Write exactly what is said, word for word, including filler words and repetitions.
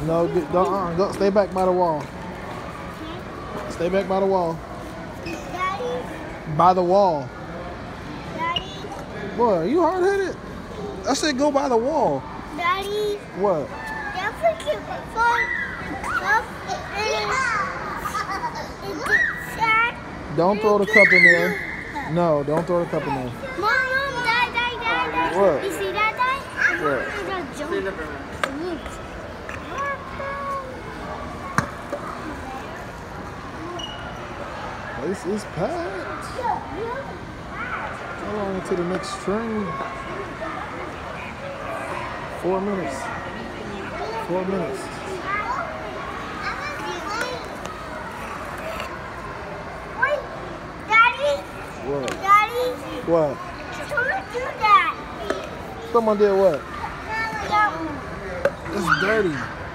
No, get, don't, uh, go, stay back by the wall. Stay back by the wall. Daddy? By the wall. Daddy? Boy, you hard headed? I said go by the wall. Daddy? What? Don't forget my phone. Don't throw the cup in there. No, don't throw the cup in there. Mom, mom, dad, dad, dad, dad. What? You see that, dad? What? This is packed. How long until the next train? Four minutes. Four minutes. Wait, Daddy? What? Daddy? What? Someone do that. Someone did what? Yeah. It's dirty.